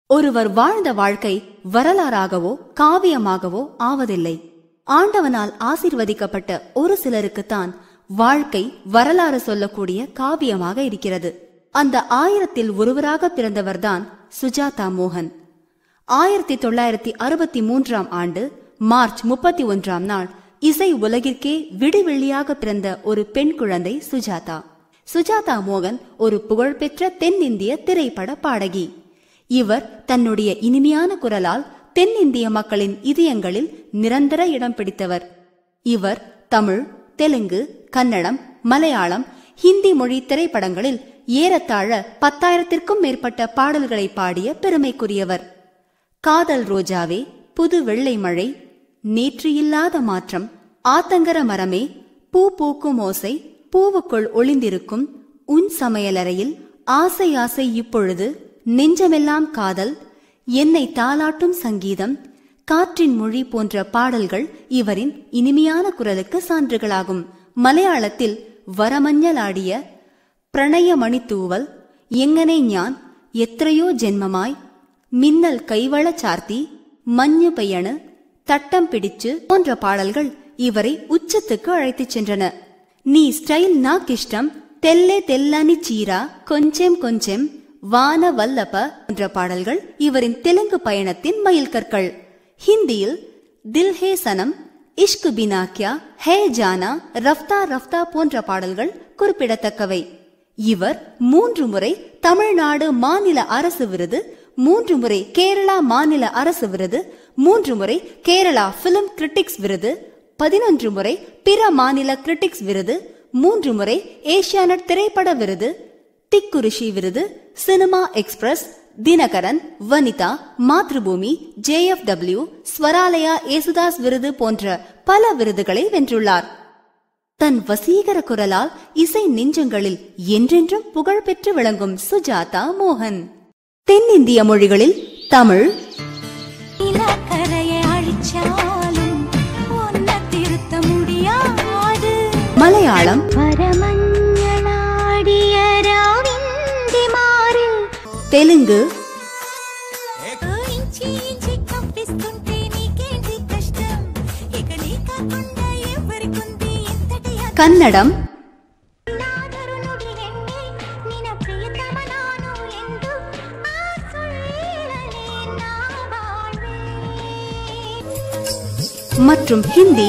ஒருவர் வாழ்ந்த வாழ்க்கை வரலாறாகவோ காவியமாகவோ ஆவதில்லை. ஆண்டவனால் ஆசீர்வதிக்கப்பட்ட ஒரு சிலருக்குத்தான் வாழ்க்கை வரலாறு சொல்லக்கூடிய காவியமாக இருக்கிறது. அந்த 1000ல் ஒருவராக பிறந்தவர்தான் சுஜாதா மோகன். 1963ஆம் ஆண்டு மார்ச் 31ஆம் நாள் இசை உலகிற்கே விடிவெள்ளியாக பிறந்த ஒரு பெண் குழந்தை சுஜாதா. சுஜாதா மோகன் ஒரு புகழ்பெற்ற தென்னிந்திய திரைப்பட பாடகி. இவர் தன்னுடைய இனிமையான குரலால் தென்னிந்திய மக்களின் இதயங்களில் நிரந்தர இடம் பிடித்தவர். இவர் தமிழ், தெலுங்கு, கன்னடம், மலையாளம், ஹிந்தி மொழி திரைப்படங்களில் ஏறத்தாழ 10,000ற்கும் மேற்பட்ட பாடல்களை பாடிய பெருமைக்குரியவர். காதல் ரோஜாவே, புது வெள்ளை மழை, நேற்று இல்லாத மாற்றம், ஆத்தங்கர மரமே, பூ பூக்கும் ஓசை, பூவுக்குள் ஒளிந்திருக்கும், உன் சமையலறையில், ஆசை ஆசை இப்பொழுது, நெஞ்சமெல்லாம் காதல், என்னை தாலாட்டும் சங்கீதம், காற்றின் மொழி போன்ற பாடல்கள் இவரின் இனிமையான குரலுக்கு சான்றுகளாகும். மலையாளத்தில் வரமஞ்சளாடிய, பிரணய மணித்தூவல், எங்கனே ஞான், எത്രയോ ஜென்மமாய், மின்னல் கைவள சார்த்தி, மஞ்சு பெய்யணு, தட்டம் பிடிச்சு போன்ற பாடல்கள் இவரை உச்சத்துக்கு அழைத்துச் சென்றன. நீ ஸ்டைல் நாக்கிஷ்டம், தெல்லே தெல்லானி சீரா, கொஞ்சம் கொஞ்சம், வான வல்லப போன்ற பாடல்கள் இவரின் தெலுங்கு பயணத்தின் மைல்கற்கள். ஹிந்தியில் தில் ஹே சனம், இஷ்கு பினா கியா, ஹே ஜானா, ரஃப்தா ரஃப்தா போன்ற பாடல்கள் குறிப்பிடத்தக்கவை. இவர் 3 முறை தமிழ்நாடு மாநில அரசு விருது, 3 முறை கேரளா மாநில அரசு விருது, 3 முறை கேரளா பிலிம் கிரிட்டிக்ஸ் விருது, 11 முறை பிற மாநில கிரிட்டிக்ஸ் விருது, 3 முறை ஏசியானட் திரைப்பட விருது, திக்குரிஷி விருது, cinema express, Dinakaran, Vanitha, Mathrubhumi, JFW, Swaralaya Yesudas விருது போன்ற பல விருதுகளை வென்றுள்ளார். தன் வசீகர குரலால் இசை நெஞ்சங்களில் என்றென்றும் புகழ்பெற்று விளங்கும் சுஜாதா மோகன். தென்னிந்திய மொழிகளில் தமிழ், மலையாளம், தெலுங்கு, கன்னடம், மற்றும் ஹிந்தி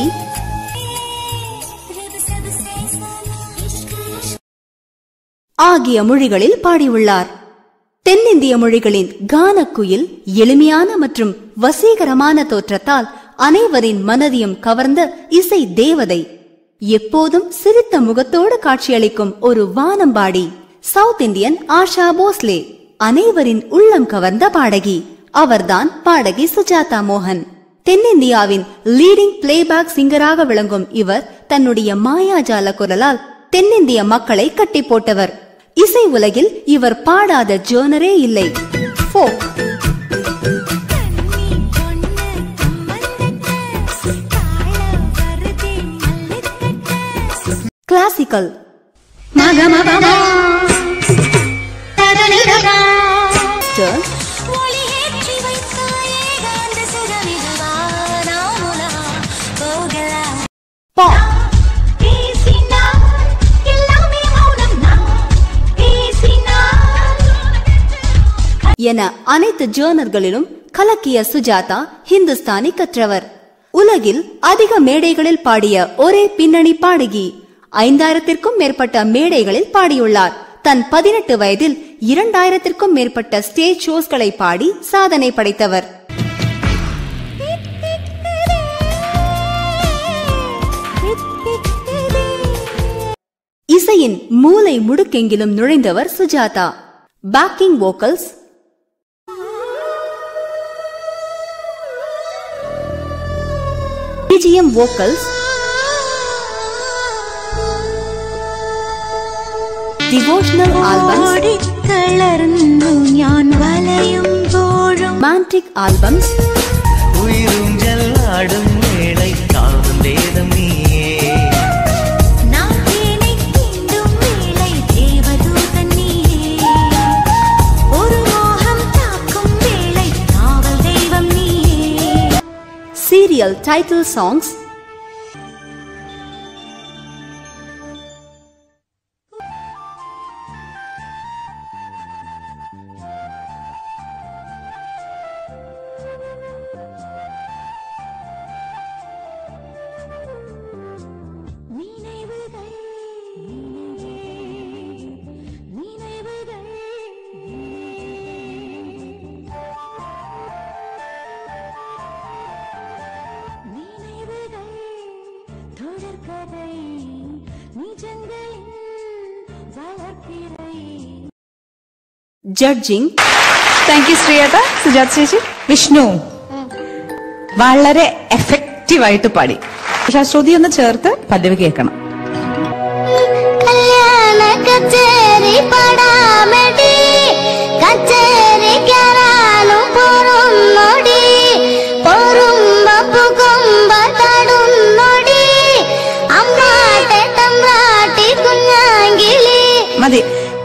ஆகிய மொழிகளில் பாடியுள்ளார். தென்னிந்திய மொழிகளின் கானக்குயில் எளிமையான மற்றும் வசீகரமான தோற்றத்தால் அனைவரின் மனதையும் கவர்ந்த இசை தேவதை. எப்போதும் சிரித்த முகத்தோடு காட்சியளிக்கும் ஒரு வானம்பாடி. சவுத் இந்தியன் ஆஷா போஸ்லே அனைவரின் உள்ளம் கவர்ந்த பாடகி. அவர்தான் பாடகி சுஜாதா மோகன். தென்னிந்தியாவின் லீடிங் பிளேபேக் சிங்கராக விளங்கும் இவர் தன்னுடைய மாயாஜால குரலால் தென்னிந்திய மக்களை கட்டி போட்டவர். இசை உலகில் இவர் பாடாத ஜோனரே இல்லை. ஃபோக், கிளாசிக்கல், பாப் என அனைத்து ஜோனர்களிலும் கலக்கிய சுஜாதா ஹிந்துஸ்தானி கற்றவர். உலகில் அதிக மேடைகளில் பாடிய ஒரே பின்னணி பாடகி. 5000ற்கும் மேற்பட்ட மேடைகளில் பாடியுள்ளார். தன் 18 வயதில் 2000ற்கும் மேற்பட்ட ஸ்டேஜ் ஷோஸ்களை பாடி சாதனை படைத்தவர். இசையின் மூலை முடுக்கெங்கிலும் நுழைந்தவர் Sujatha. Backing vocals, BGM vocals, devotional albums, romantic albums, serial title songs judging. Thank you ശ്രീയേട്ട. സുജാത ചേച്ചി. വിഷ്ണു വളരെ എഫക്റ്റീവായിട്ട് പാടി. പക്ഷെ ആ ശ്രുതി ഒന്ന് ചേർത്ത് പല്ലവി കേൾക്കണം. കല്യാണ കച്ചേരി പടാമടി കച്ചേരി കരാനും പൊറുന്നൊടി പൊറുമ്പ പുകുമ്പ തടുന്നൊടി അമ്മാട്ടെ തമ്പ്രാട്ടി കുഞ്ഞാങ്കിളി. മതി.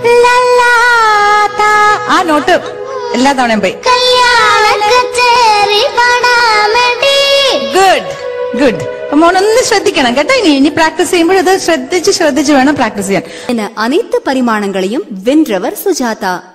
ആ നോട്ട് എല്ലാ തവണയും പോയി. കല്യാണ കച്ചേരി പടാമടി. Good good. മോനൊന്ന് ശ്രദ്ധിക്കണം കേട്ടോ. ഇനി പ്രാക്ടീസ് ചെയ്യുമ്പോൾ ഇത് ശ്രദ്ധിച്ച് വേണം പ്രാക്ടീസ് ചെയ്യാൻ. அனைத்து பரிமாணங்களையும் வென்றவர் சுஜாதா.